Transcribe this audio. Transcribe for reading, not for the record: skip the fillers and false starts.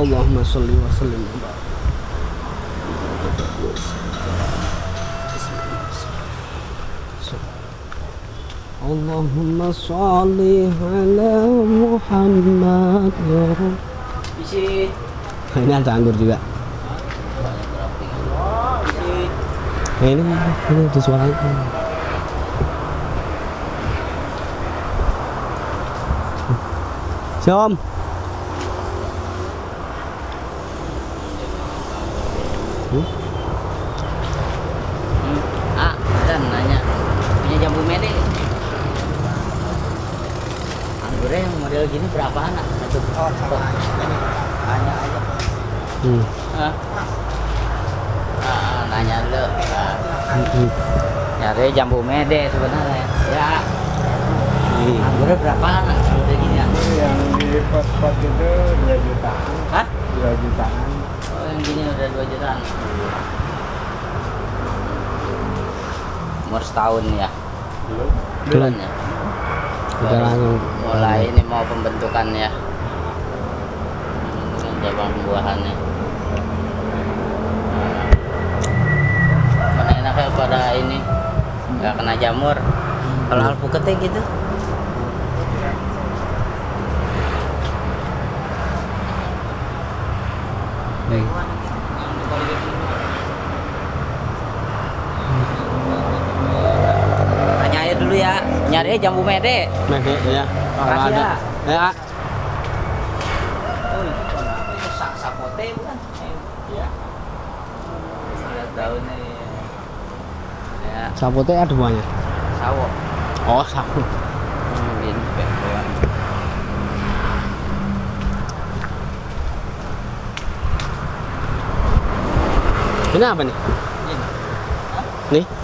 Allahumma sholli wa sallim wa barik. Allahumma sholli ala Muhammad ya Rabb. Ini ada anggur juga. Ini ada suaranya. Siom. Dan nanya punya jambu mede. Anggurnya yang model gini berapa anak? Nanya aja. Nanya dulu. Nyari jambu mede sebenarnya. Ya. Anggurnya berapa anak? Udah gini ya. Yang di pot-pot itu 2 jutaan. Hah? 2 jutaan. Oh, yang gini udah 2 jutaan. Umur setahun ya? Belum ya? Udah langsung Mulai ini mau pembentukannya. Cabang buahannya. Mana enaknya pada ini nggak kena jamur. Kalau alpukatnya gitu. Tanya aja dulu ya, nyari jambu mede. Mede ya. Kalau Makasih ada. Ya. Oh, itu sapote bukan? Iya. Sudah tahu nih. Ya, Sapote ada banyak. sawo. Oh, sapo. Ini bekuan. Ini apa nih? Ini. Nih.